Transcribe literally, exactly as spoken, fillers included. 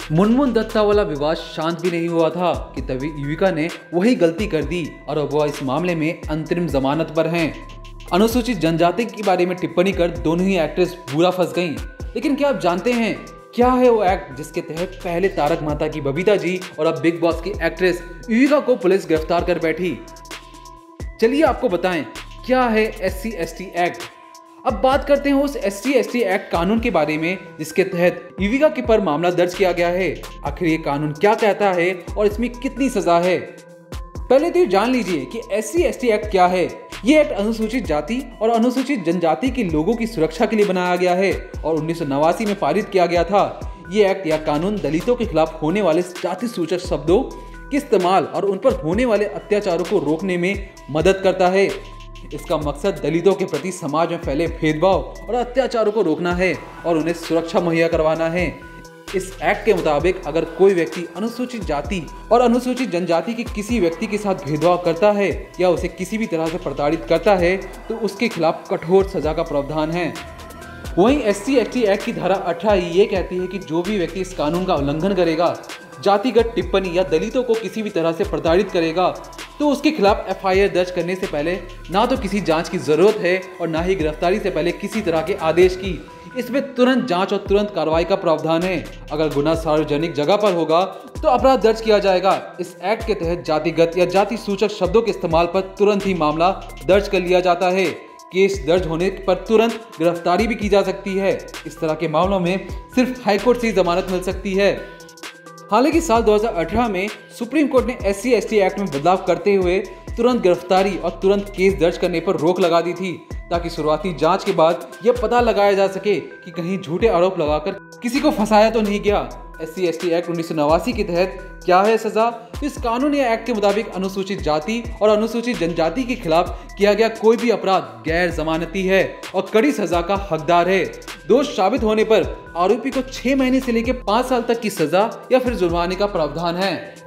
मुनमुन दत्ता वाला विवाद शांत भी नहीं हुआ था कि तभी युविका ने वही गलती कर दी और अब वह इस मामले में अंतरिम जमानत पर हैं। अनुसूचित जनजाति के बारे में टिप्पणी कर दोनों ही एक्ट्रेस बुरा फंस गईं। लेकिन क्या आप जानते हैं क्या है वो एक्ट जिसके तहत पहले तारक मेहता की बबीता जी और अब बिग बॉस की एक्ट्रेस युविका को पुलिस गिरफ्तार कर बैठी। चलिए आपको बताएं क्या है S C S T act. अब बात करते हैं उस S C S T act कानून के बारे में जिसके तहत युविका के पर मामला दर्ज किया गया है। आखिर ये कानून क्या कहता है और इसमें कितनी सजा है, पहले तो जान लीजिए कि S C S T act क्या है। ये एक्ट अनुसूचित जाति और अनुसूचित जनजाति के लोगों की सुरक्षा के लिए बनाया गया है और उन्नीस सौ नवासी में पारित किया गया था। ये एक्ट या कानून दलितों के खिलाफ होने वाले जाति सूचक शब्दों के इस्तेमाल और उन पर होने वाले अत्याचारों को रोकने में मदद करता है। इसका मकसद दलितों के प्रति समाज में फैले भेदभाव और अत्याचारों को रोकना है और उन्हें सुरक्षा मुहैया करवाना है। इस एक्ट के मुताबिक अगर कोई व्यक्ति अनुसूचित जाति और अनुसूचित जनजाति के किसी व्यक्ति के साथ भेदभाव करता है या उसे किसी भी तरह से प्रताड़ित करता है तो उसके खिलाफ कठोर सजा का प्रावधान है। वहीं S C S T act की धारा अठारह ये कहती है कि जो भी व्यक्ति इस कानून का उल्लंघन करेगा, जातिगत टिप्पणी या दलितों को किसी भी तरह से प्रताड़ित करेगा तो उसके खिलाफ एफ आई आर दर्ज करने से पहले ना तो किसी जांच की जरूरत है और ना ही गिरफ्तारी से पहले किसी तरह के आदेश की। इसमें तुरंत जांच और तुरंत कार्रवाई का प्रावधान है। अगर गुनाह सार्वजनिक जगह पर होगा तो अपराध दर्ज किया जाएगा। इस एक्ट के तहत जातिगत या जाति सूचक शब्दों के इस्तेमाल पर तुरंत ही मामला दर्ज कर लिया जाता है। केस दर्ज होने पर तुरंत गिरफ्तारी भी की जा सकती है। इस तरह के मामलों में सिर्फ हाईकोर्ट से जमानत मिल सकती है। हालांकि साल दो हज़ार अठारह में सुप्रीम कोर्ट ने S C S T act में बदलाव करते हुए तुरंत गिरफ्तारी और तुरंत केस दर्ज करने पर रोक लगा दी थी ताकि शुरुआती जांच के बाद यह पता लगाया जा सके कि कहीं झूठे आरोप लगाकर किसी को फंसाया तो नहीं गया। S C S T act उन्नीस सौ नवासी के तहत क्या है सजा। तो इस कानून या एक्ट के मुताबिक अनुसूचित जाति और अनुसूचित जनजाति के खिलाफ किया गया कोई भी अपराध गैर जमानती है और कड़ी सजा का हकदार है। दोष साबित होने पर आरोपी को छह महीने से लेकर पांच साल तक की सजा या फिर जुर्माने का प्रावधान है।